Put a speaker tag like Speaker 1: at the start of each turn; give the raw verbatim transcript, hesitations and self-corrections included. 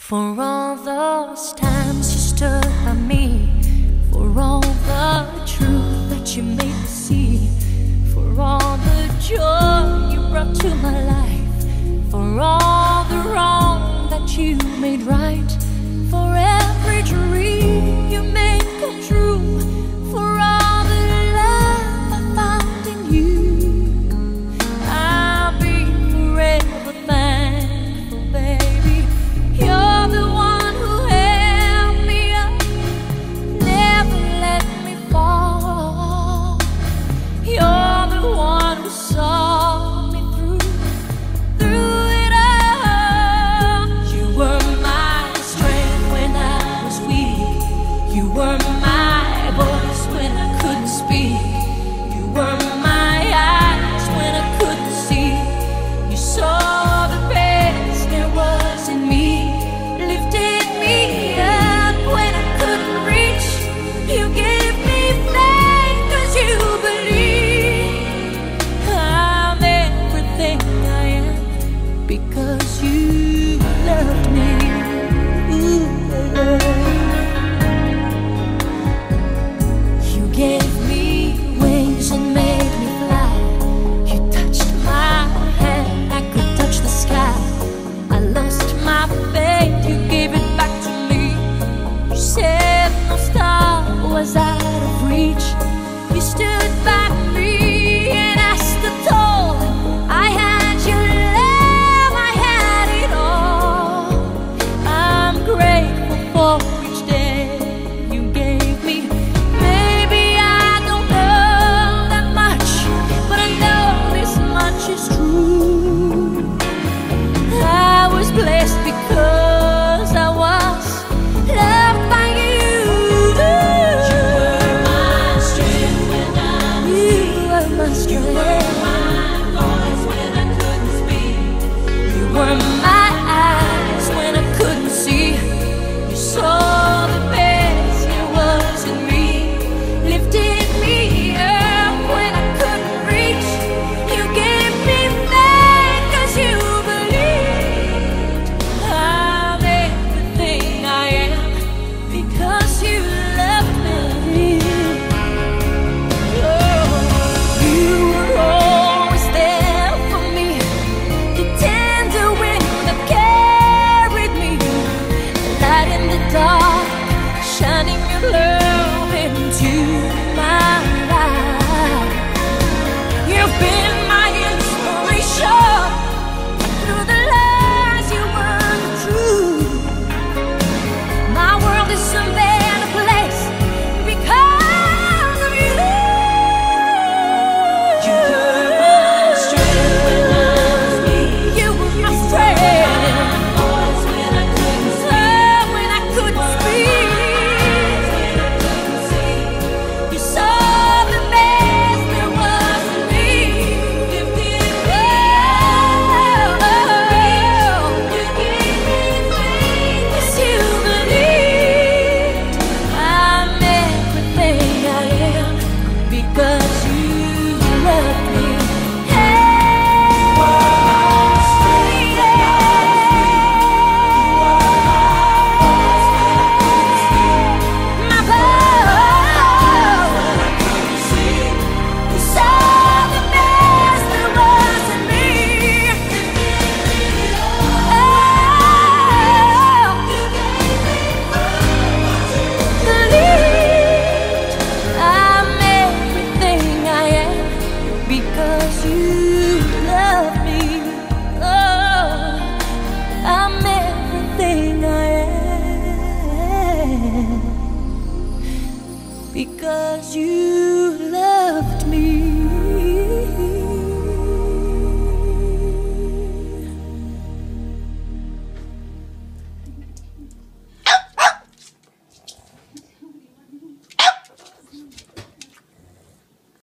Speaker 1: For all those times you stood by me, for all the truth that you made me see, for all the joy you brought to my life, for all the wrong that you made right, for every dream you made come true, for all the love I found in you, I'll be forever thankful, baby. You're the one who held me up, never let me fall. You're the one who saw me through, through it all. You were my strength when I was weak. You were my voice when I couldn't speak. You were my eyes when I couldn't see. You saw the best there was in me, lifted me up when I couldn't reach. You gave me faith 'cause you believe I'm everything I am because you loved me. Ooh, you gave me wings and made me fly. You touched my hand, I could touch the sky. I lost my faith, you gave it back to me. You said no star was out of reach. You stood by me and I stood tall. I had your love, I had it all. I'm grateful for each day you gave me. Maybe I don't know that much, but I know this much is true. I was blessed because I was loved by you. You were my strength when I was weak. You were my strength. You were my voice when I couldn't speak. You were my eyes when I couldn't see. You saw the best there was in me, lifted me up when I couldn't reach. You gave me faith 'cause you believed I'm everything I am because you loved me. Oh, you were always there for me, the tender wind that carried me, the light in the dark, shining your love into my life. You've been my inspiration through the lies you weren't true. My world is a better place because of you. You were my strength when I was weak. You were my strength. Oh, when I couldn't speak. You saw the best there was in me. Lifted me up. You gave me faith 'cause you believed I'm everything I am because you love me. My love, you saw the best there was in me. Oh, believed I'm everything I am because you love me. Oh, I'm everything I am because you